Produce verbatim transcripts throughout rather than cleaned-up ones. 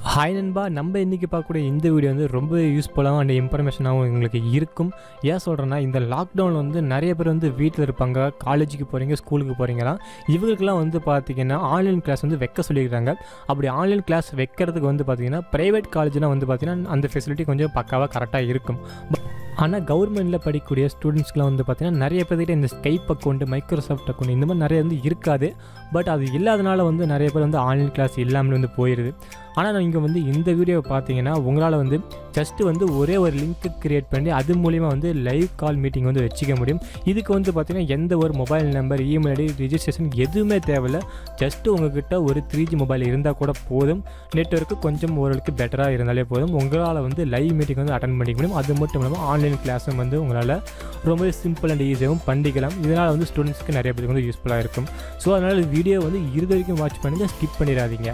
Hi நண்பா, நம்ம இன்றைக்கி பார்க்கக்கூடிய இந்த வீடியோ வந்து ரொம்ப யூஸ்ஃபுல்லாகவும் அண்ட் இன்ஃபர்மேஷனாகவும் உங்களுக்கு இருக்கும். ஏன் சொல்கிறேன்னா, இந்த லாக்டவுனில் வந்து நிறைய பேர் வந்து வீட்டில் இருப்பாங்க, காலேஜுக்கு போகிறீங்க, ஸ்கூலுக்கு போகிறீங்களாம். இவங்களுக்குலாம் வந்து பார்த்திங்கன்னா ஆன்லைன் கிளாஸ் வந்து வைக்க சொல்லியிருக்காங்க. அப்படி ஆன்லைன் கிளாஸ் வைக்கிறதுக்கு வந்து பார்த்திங்கன்னா ப்ரைவேட் காலேஜ்னால் வந்து பார்த்திங்கன்னா அந்த ஃபெசிலிட்டி கொஞ்சம் பக்காவாக கரெக்டாக இருக்கும். ஆனால் கவர்மெண்ட்டில் படிக்கக்கூடிய ஸ்டூடெண்ட்ஸ்க்குலாம் வந்து பார்த்திங்கன்னா நிறைய பேர்கிட்ட இந்த ஸ்கைப் அக்கௌண்ட், மைக்ரோசாஃப்ட் அக்கௌண்ட் இந்த மாதிரி நிறைய வந்து இருக்காது. பட் அது இல்லாதனால வந்து நிறைய பேர் வந்து ஆன்லைன் கிளாஸ் இல்லாமல் வந்து போயிடுது. ஆனால் நான் இங்கே வந்து இந்த வீடியோவை பார்த்தீங்கன்னா உங்களால் வந்து ஜஸ்ட்டு வந்து ஒரே ஒரு லிங்க்கு க்ரியேட் பண்ணி அது மூலிமா வந்து லைவ் கால் மீட்டிங் வந்து வச்சுக்க முடியும். இதுக்கு வந்து பார்த்திங்கன்னா எந்த ஒரு mobile number, email ID, registration எதுவுமே தேவையில்லை. ஜஸ்ட்டு உங்கள்கிட்ட ஒரு த்ரீ ஜி மொபைல் இருந்தால் கூட போதும். நெட்வொர்க்கு கொஞ்சம் ஓரளவுக்கு பெட்டராக இருந்தாலே போதும். உங்களால் வந்து லைவ் மீட்டிங் வந்து அட்டன் பண்ணிக்க முடியும். அது மட்டும் இல்லாமல் ஆன்லைன் கிளாஸும் வந்து உங்களால் ரொம்ப சிம்பிள் அண்ட் ஈஸியாகவும் பண்ணிக்கலாம். இதனால் வந்து ஸ்டூடெண்ட்ஸ்க்கு நிறைய பேருக்கு வந்து யூஸ்ஃபுல்லாக இருக்கும். ஸோ அதனால் வீடியோ வந்து இறுதி வரைக்கும் வாட்ச் பண்ணி ஸ்கிப் பண்ணிடாதீங்க.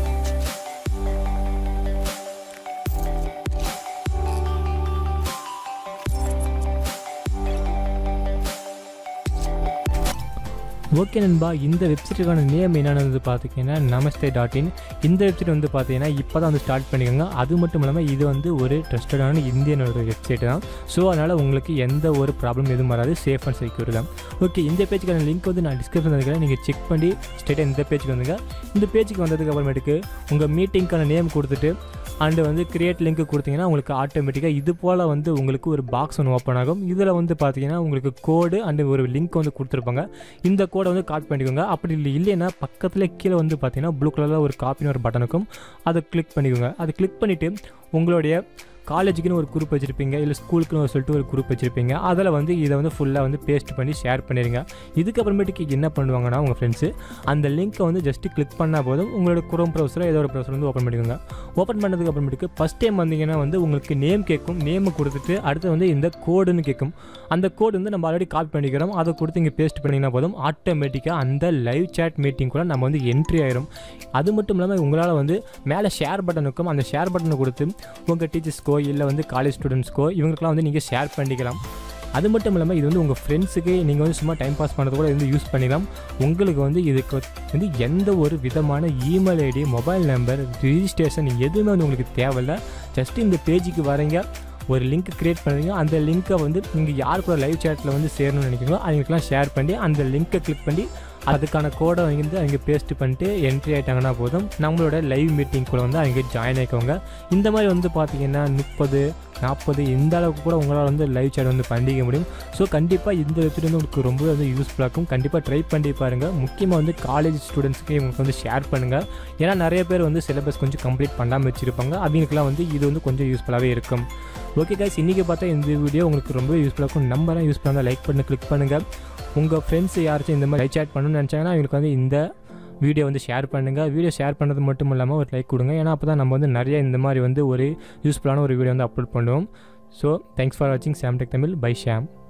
ஓகே நண்பா, இந்த வெப்சைட்டுக்கான நேம் என்னென்னு வந்து பார்த்திங்கன்னா நமஸ்தே டாட் இன். இந்த வெப்சைட் வந்து பார்த்திங்கன்னா இப்போ தான் வந்து ஸ்டார்ட் பண்ணிக்கோங்க. அது மட்டும் இல்லாமல் இது வந்து ஒரு ட்ரஸ்டடான இந்தியனோட வெப்சைட் தான். ஸோ அதனால் உங்களுக்கு எந்த ஒரு ப்ராப்ளம் எதுவும் வராது, சேஃப் அண்ட் செக்யூர் தான். ஓகே, இந்த பேஜுக்கான லிங்க் வந்து நான் டிஸ்கிரிப்ஷன் இருக்கிறேன், நீங்கள் செக் பண்ணி ஸ்ட்ரெயிட்டாக இந்த பேஜுக்கு வந்துங்க. இந்த பேஜுக்கு வந்ததுக்கு அப்புறமேட்டுக்கு உங்கள் மீட்டிங்க்கான நேம் கொடுத்துட்டு அண்டு வந்து கிரியேட் லிங்க் கொடுத்தீங்கன்னா உங்களுக்கு ஆட்டோமேட்டிக்காக இது போல் வந்து உங்களுக்கு ஒரு பாக்ஸ் ஒன்று ஓப்பன் ஆகும். இதில் வந்து பார்த்தீங்கன்னா உங்களுக்கு கோடு அண்டு ஒரு லிங்க் வந்து கொடுத்துருப்பாங்க. இந்த கோடை வந்து காப்பி பண்ணிக்கோங்க. அப்படி இல்லை இல்லைன்னா பக்கத்தில் கீழே வந்து பார்த்தீங்கன்னா ப்ளூ கலரில் ஒரு காப்பின்னு ஒரு பட்டன் இருக்கும், அதை கிளிக் பண்ணிக்கோங்க. அதை கிளிக் பண்ணிவிட்டு உங்களுடைய காலேஜுக்குன்னு ஒரு குரூப் வச்சுருப்பீங்க, இல்லை ஸ்கூலுக்குன்னு சொல்லிட்டு ஒரு குரூப் வச்சுருப்பீங்க. அதில் வந்து இதை வந்து ஃபுல்லாக வந்து பேஸ்ட் பண்ணி ஷேர் பண்ணிடுங்க. இதுக்கப்புறமேட்டுக்கு என்ன பண்ணுவாங்கன்னா உங்கள் ஃப்ரெண்ட்ஸு அந்த லிங்க்கை வந்து ஜஸ்ட்டு கிளிக் பண்ணால் போதும் உங்களோட குரோம் ப்ரௌசரை ஏதோ ஒரு ப்ரௌசர் வந்து ஓப்பன் பண்ணிக்கோங்க. ஓப்பன் பண்ணதுக்கு அப்புறமேட்டுக்கு ஃபஸ்ட் டைம் வந்தீங்கன்னா வந்து உங்களுக்கு நேம் கேட்கும். நேமை கொடுத்துட்டு அடுத்து வந்து இந்த கோடுன்னு கேட்கும். அந்த கோடு வந்து நம்ம ஆல்ரெடி காப்பி பண்ணிக்கிறோம், அதை கொடுத்து இங்கே பேஸ்ட் பண்ணிங்கன்னா போதும் ஆட்டோமேட்டிக்காக அந்த லைவ் சேட் மீட்டிங் கூட நம்ம வந்து என்ட்ரி ஆயிரும். அது மட்டும் இல்லாமல் உங்களால் வந்து மேலே ஷேர் பட்டன் இருக்கும். அந்த ஷேர் பட்டனை கொடுத்து உங்கள் டீச்சர்ஸ்க்கோ இல்லை வந்து காலேஜ் ஸ்டூடெண்ட்ஸ்க்கோ இவங்களுக்குலாம் வந்து நீங்கள் ஷேர் பண்ணிக்கலாம். அது மட்டும் இல்லாமல் இது வந்து உங்கள் ஃப்ரெண்ட்ஸுக்கு நீங்கள் வந்து சும்மா டைம் பாஸ் பண்ணுறது கூட வந்து யூஸ் பண்ணிக்கலாம். உங்களுக்கு வந்து இதுக்கு வந்து எந்த ஒரு விதமான email ID, mobile number, registration எதுவுமே வந்து உங்களுக்கு தேவையில்லை. ஜஸ்ட்டு இந்த பேஜுக்கு வரீங்க, ஒரு லிங்க் க்ரியேட் பண்ணுறீங்க. அந்த லிங்க்கை வந்து நீங்கள் யார் கூட லைவ் சேட்டில் வந்து சேரணும்னு நினைக்கிறீங்களோ அவங்களுக்குலாம் ஷேர் பண்ணி அந்த லிங்க்கை கிளிக் பண்ணி அதுக்கான கோடை வந்து அவங்க பேஸ்ட் பண்ணிட்டு என்ட்ரி ஆகிட்டாங்கன்னா போதும் நம்மளோட லைவ் மீட்டிங் கூட வந்து அவங்க ஜாயின் ஆகிக்கோங்க. இந்த மாதிரி வந்து பார்த்திங்கன்னா முப்பது நாற்பது இந்த அளவுக்கு கூட உங்களால் வந்து லைவ் சேட் வந்து பண்ணிக்க முடியும். ஸோ கண்டிப்பாக இந்த வெப்சைட் வந்து உங்களுக்கு ரொம்ப வந்து யூஸ்ஃபுல்லாக இருக்கும். கண்டிப்பாக ட்ரை பண்ணி பாருங்கள். முக்கியமாக வந்து காலேஜ் ஸ்டூடெண்ட்ஸ்க்கு இவங்களுக்கு வந்து ஷேர் பண்ணுங்கள். ஏன்னா நிறைய பேர் வந்து சிலபஸ் கொஞ்சம் கம்ப்ளீட் பண்ணாமல் வச்சுருப்பாங்க. அவங்களுக்குலாம் வந்து இது வந்து கொஞ்சம் யூஸ்ஃபுல்லாகவே இருக்கும். ஓகே கைஸ், இன்றைக்கி பார்த்தா இந்த வீடியோ உங்களுக்கு ரொம்ப யூஸ்ஃபுல்லாக இருக்கும். நம்பராக யூஸ்ஃபுல்லாக இருந்தால் லைக் பண்ணி கிளிக் பண்ணுங்கள். உங்கள் ஃப்ரெண்ட்ஸ் யாராச்சும் இந்த மாதிரி லைவ் சேட் பண்ணணும்னு நினச்சாங்கன்னா அவங்களுக்கு வந்து இந்த வீடியோ வந்து ஷேர் பண்ணுங்கள். வீடியோ ஷேர் பண்ணுறது மட்டும் இல்லாமல் ஒரு லைக் கொடுங்க. ஏன்னா அப்போ தான் நம்ம வந்து நிறைய இந்த மாதிரி வந்து ஒரு யூஸ்ஃபுல்லான ஒரு வீடியோ வந்து அப்லோட் பண்ணுவோம். ஸோ தேங்க்ஸ் ஃபார் வாட்சிங் Sam Tech Tamil. Bye Sham.